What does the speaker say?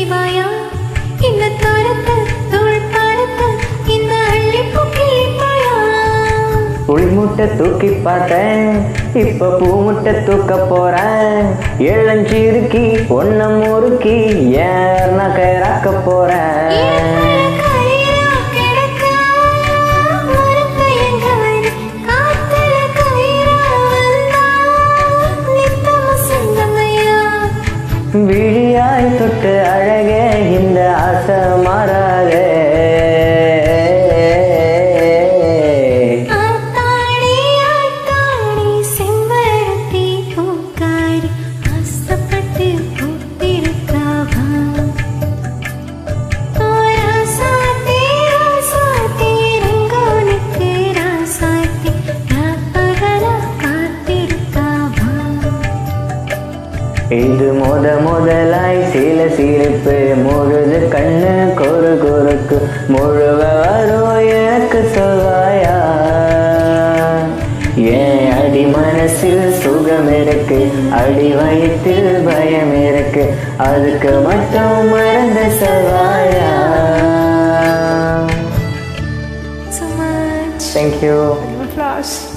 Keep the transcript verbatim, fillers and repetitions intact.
செய்வாயா இந்த தரத்தை தோள் படுத்த இந்த அள்ளிப்பூ கிழிப்பாயா புளிமுட்டை தூக்கி பார்த்தேன் இப்ப பூமுட்டை தூக்க போறேன் இளஞ்சிருக்கி ஒன்ன முறுக்கி ஏர்ன கயிறாக்க போறேன் விழியாய் தொட்டு அழகே இந்த ஆசை மாறாதே இது முத முதலாய் சில சிரிப்பு முழுது கண்ணு கொரு கொருக்கு முழுவ வரும் எனக்கு சொல்வாயா ஏன் அடி மனசில் சுகம் இருக்கு அடி வயிற்றில் பயம் இருக்கு அதுக்கு மட்டும் மறந்து சொல்வாயா. Thank you.